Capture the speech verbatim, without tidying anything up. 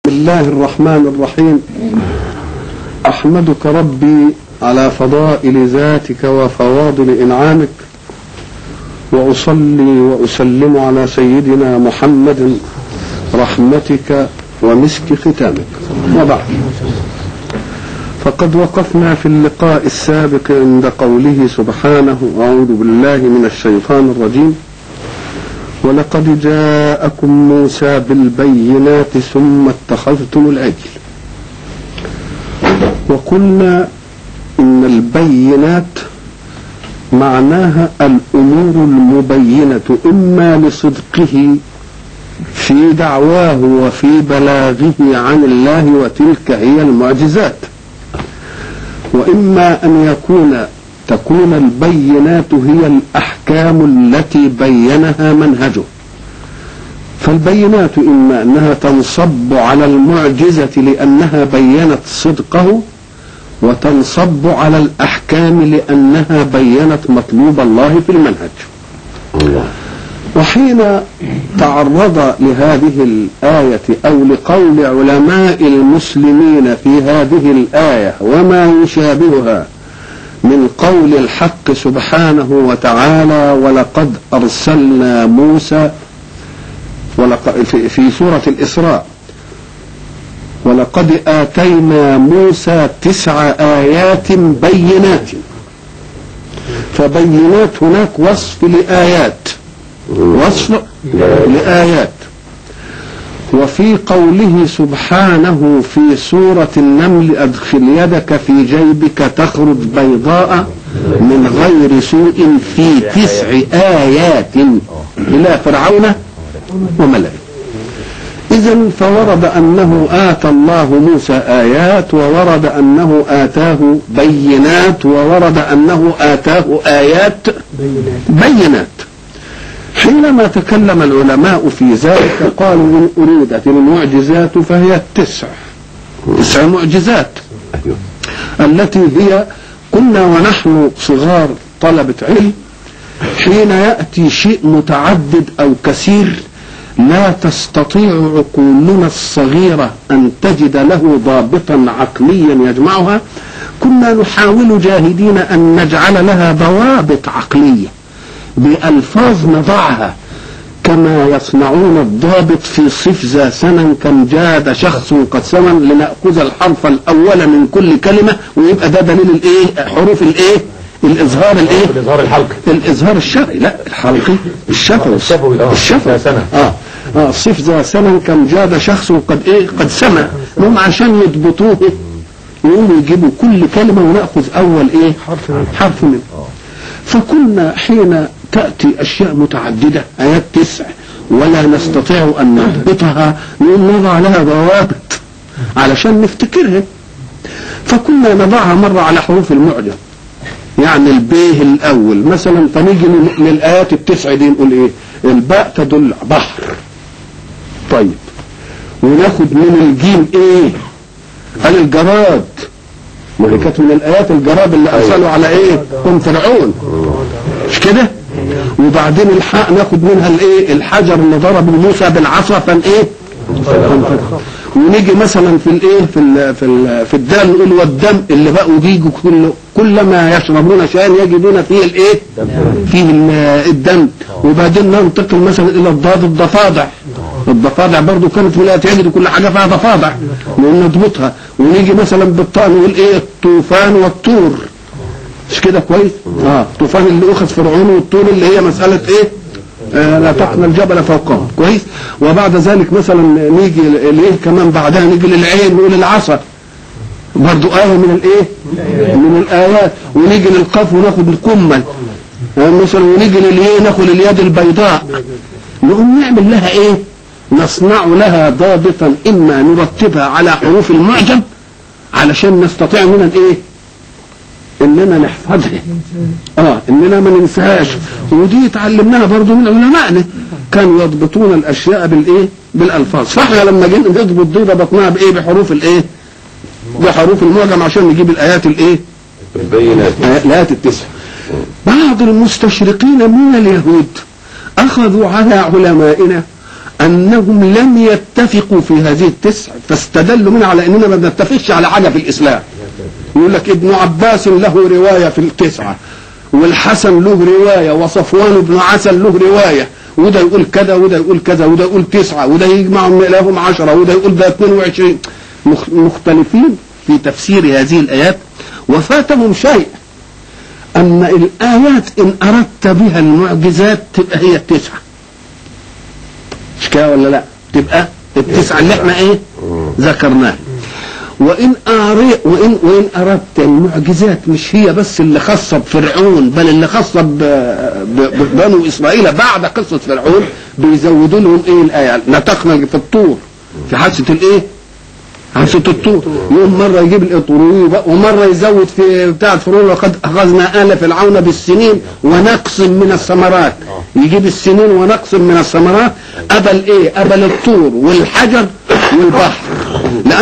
بسم الله الرحمن الرحيم. أحمدك ربي على فضائل ذاتك وفواضل إنعامك، وأصلي وأسلم على سيدنا محمد رحمتك ومسك ختامك، وبعد. فقد وقفنا في اللقاء السابق عند قوله سبحانه: أعوذ بالله من الشيطان الرجيم: ولقد جاءكم موسى بالبينات ثم اتخذتم العجل. وقلنا إن البينات معناها الأمور المبينة، إما لصدقه في دعواه وفي بلاغه عن الله، وتلك هي المعجزات، وإما أن يكون تكون البينات هي الأحكام التي بينها منهجه. فالبينات إما أنها تنصب على المعجزة لأنها بينت صدقه، وتنصب على الأحكام لأنها بينت مطلوب الله في المنهج. وحين تعرض لهذه الآية أو لقول علماء المسلمين في هذه الآية وما يشابهها من قول الحق سبحانه وتعالى: ولقد أرسلنا موسى، في سورة الإسراء: ولقد آتينا موسى تسع آيات بينات. فبينات هناك وصف لآيات، وصف لآيات. وفي قوله سبحانه في سورة النمل: أدخل يدك في جيبك تخرج بيضاء من غير سوء في تسع آيات إلى فرعون وملئه. إذن فورد أنه آتى الله موسى آيات، وورد أنه آتاه بينات، وورد أنه آتاه آيات بينات. حينما تكلم العلماء في ذلك قالوا: إن أريدت المعجزات فهي التسع تسع معجزات التي هي، كنا ونحن صغار طلبة علم، حين يأتي شيء متعدد أو كثير لا تستطيع عقولنا الصغيرة أن تجد له ضابطا عقليا يجمعها، كنا نحاول جاهدين أن نجعل لها ضوابط عقلية بألفاظ نضعها، كما يصنعون الضابط في صف ذا سنا كم جاد شخص قد سمن، لنأخذ الحرف الأول من كل كلمة ويبقى ده دليل الايه، حروف الايه، الإظهار الايه، الإظهار الحلقي، الإظهار الشرعي، لا الحلقي الشفوي، الشفوي اه اه صف ذا سنا كم جاد شخص قد ايه، قد سمن. هم عشان يضبطوه يقولوا يجيبوا كل كلمة ونأخذ أول ايه، حرف حرف منه. فكنا حين تأتي أشياء متعددة، آيات تسع ولا نستطيع أن نضبطها، نضع لها ضوابط علشان نفتكرها. فكنا نضعها مرة على حروف المعجم، يعني البيه الأول مثلا، فنيجي للآيات التسع دي نقول إيه؟ الباء تدل بحر، طيب، وناخد من الجيم إيه؟ قال الجراد، ما هي كانت من الآيات الجراد اللي أرسلوا على إيه؟ قوم فرعون، مش كده؟ وبعدين الحاء ناخد منها الايه، الحجر اللي ضرب موسى بالعصا فان ايه، ونيجي مثلا في الايه، في ال في ال في الدال نقول والدم اللي بقوا بيجوا كل كلما يشربون شيئا يجدون فيه الايه، فيه الدم. وبعدين ننتقل مثلا الى الضاد، الضفادع، الضفادع برضو كانت ولايات يجدوا كل حاجه فيها ضفادع نضبطها. ونيجي مثلا بالطاء نقول ايه، الطوفان والطور، مش كده كويس؟ اه الطوفان اللي اخذ فرعون، والطول اللي هي مسألة ايه، آه لا تقنا الجبل فوقهم، كويس؟ وبعد ذلك مثلا نيجي ليه كمان بعدها، نيجي للعين نقول العصا، برضو آية من الايه، من الآيات. ونيجي للقاف وناخد القمل آه مثلا، ونيجي لليه ناخد اليد البيضاء. نقوم نعمل لها ايه، نصنع لها ضابطا، اما نرتبها على حروف المعجم علشان نستطيع منها ايه، اننا نحفظها، اه اننا ما ننساهاش. ودي اتعلمناها برضو من علمائنا، كانوا يضبطون الاشياء بالايه، بالالفاظ. فاحنا لما جينا نضبط دي ضبطناها بايه، بحروف الايه، بحروف المعجم عشان نجيب الايات الايه، البينات، الايات التسع. بعض المستشرقين من اليهود اخذوا على علمائنا أنهم لم يتفقوا في هذه التسع، فاستدلوا منها على أننا ما بنتفقش على حاجة في الإسلام. يقول لك ابن عباس له رواية في التسعة، والحسن له رواية، وصفوان بن عسل له رواية، وده يقول كذا وده يقول كذا وده يقول تسعة، وده يجمع لهم عشرة، وده يقول ده اثنين وعشرين، مختلفين في تفسير هذه الآيات. وفاتهم شيء، أن الآيات إن أردت بها المعجزات تبقى هي التسعة، مش كده ولا لا؟ تبقى التسعة اللي احنا ايه ذكرناها. وإن أري وإن وإن أردت المعجزات مش هي بس اللي خاصة بفرعون، بل اللي خاصة ببنو إسرائيل بعد قصة فرعون، بيزودوا لهم ايه الآية. نطقنا في الطور في حادثة الايه؟ حادثة الطور. يوم مرة يجيب الإطروي، ومرة يزود في بتاعة فرعون وقد أخذنا آل فرعون بالسنين ونقص من الثمرات، يجيب السنين ونقص من الثمرات. قبل ايه؟ قبل الطور والحجر والبحر.